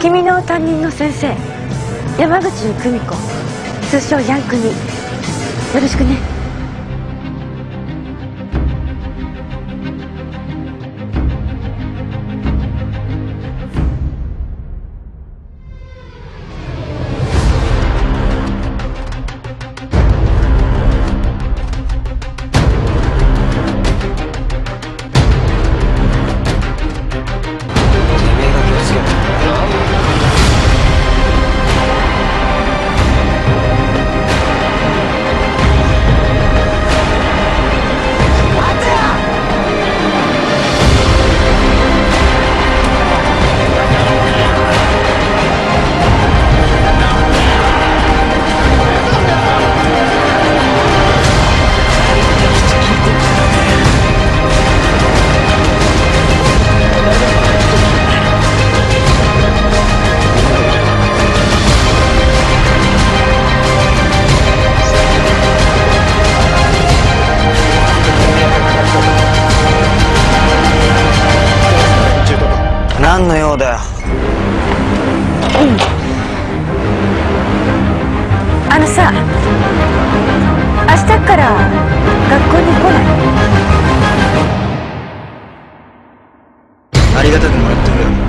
君の担任の先生、山口久美子、通称ヤンクによろしくね。 何の用だよ。 あのさ、明日から学校に来ない？ ありがたくもらってるよ。